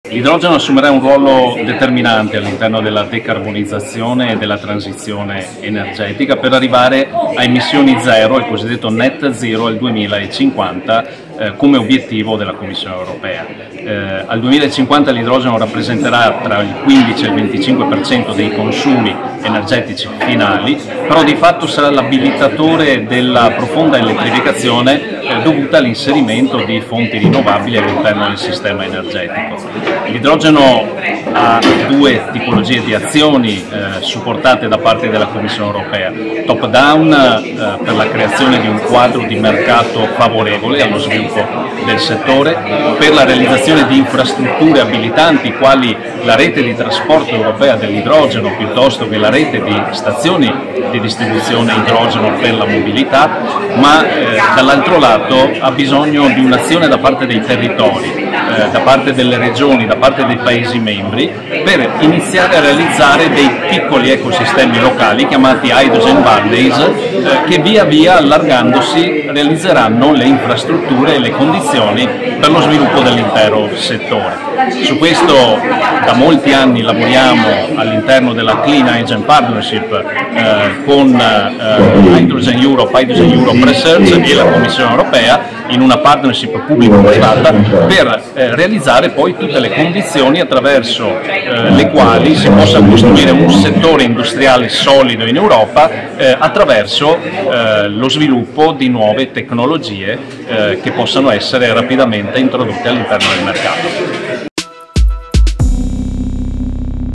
L'idrogeno assumerà un ruolo determinante all'interno della decarbonizzazione e della transizione energetica per arrivare a emissioni zero, il cosiddetto net zero al 2050, come obiettivo della Commissione europea. Al 2050 l'idrogeno rappresenterà tra il 15 e il 25% dei consumi energetici finali, però di fatto sarà l'abilitatore della profonda elettrificazione dovuta all'inserimento di fonti rinnovabili all'interno del sistema energetico. L'idrogeno ha due tipologie di azioni supportate da parte della Commissione europea: top down per la creazione di un quadro di mercato favorevole allo sviluppo del settore, per la realizzazione di infrastrutture abilitanti quali la rete di trasporto europea dell'idrogeno piuttosto che la rete di stazioni di distribuzione idrogeno per la mobilità, ma dall'altro lato ha bisogno di un'azione da parte dei territori, da parte delle regioni, da parte dei Paesi membri, per iniziare a realizzare dei piccoli ecosistemi locali chiamati Hydrogen Valleys, che via via allargandosi realizzeranno le infrastrutture e le condizioni per lo sviluppo dell'intero settore. Su questo da molti anni lavoriamo all'interno della Clean Hydrogen Partnership con Hydrogen Europe Research e la Commissione europea, in una partnership pubblico-privata, per realizzare poi tutte le condizioni attraverso le quali si possa costruire un settore industriale solido in Europa attraverso lo sviluppo di nuove tecnologie che possano essere rapidamente introdotte all'interno del mercato.